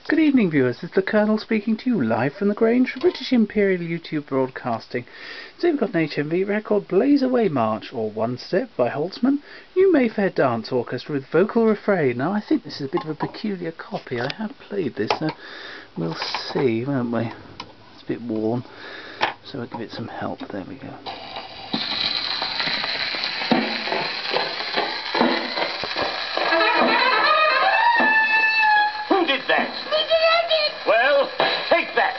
Good evening, viewers. It's the Colonel speaking to you live from the Grange for British Imperial YouTube Broadcasting. Today we've got an HMV record, Blaze Away March, or One Step by Holtzmann, new Mayfair dance orchestra with vocal refrain. Now I think this is a bit of a peculiar copy. I have played this, so we'll see, won't we? It's a bit worn, so we'll give it some help. There we go. Who did that? Well, take that!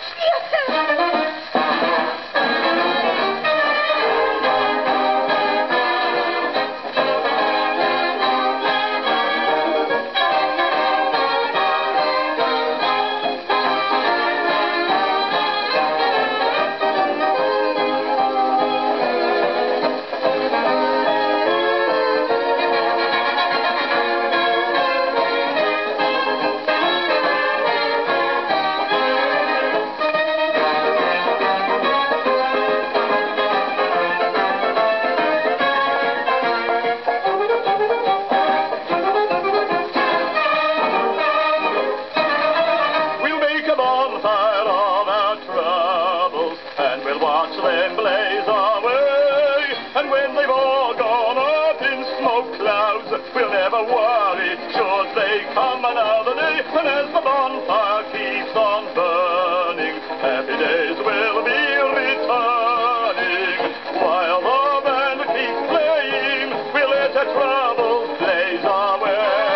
Them blaze away, and when they've all gone up in smoke clouds, we'll never worry, should they come another day. And as the bonfire keeps on burning, happy days will be returning. While the band keeps playing, we'll let our troubles blaze away.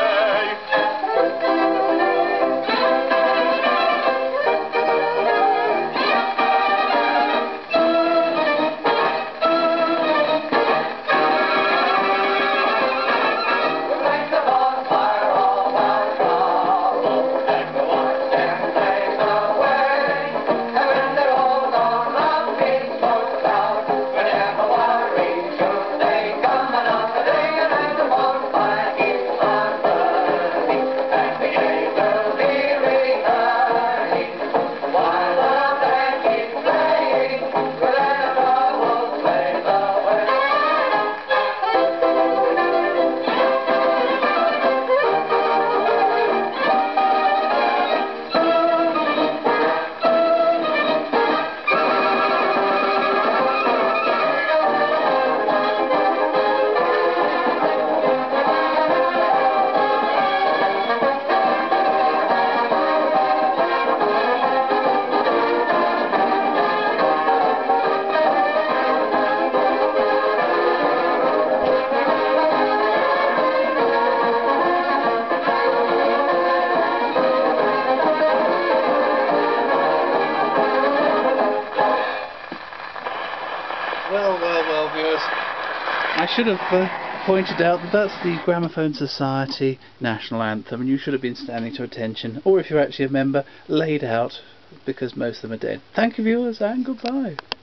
Well, viewers, I should have pointed out that that's the Gramophone Society National Anthem, and you should have been standing to attention, or if you're actually a member, laid out, because most of them are dead. Thank you, viewers, and goodbye.